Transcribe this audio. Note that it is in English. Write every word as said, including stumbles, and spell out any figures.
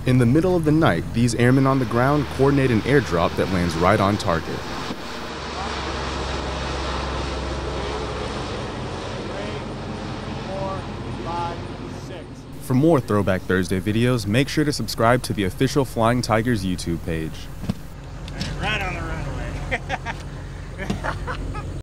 In the middle of the night, these airmen on the ground coordinate an airdrop that lands right on target. For more Throwback Thursday videos, make sure to subscribe to the official Flying Tigers YouTube page.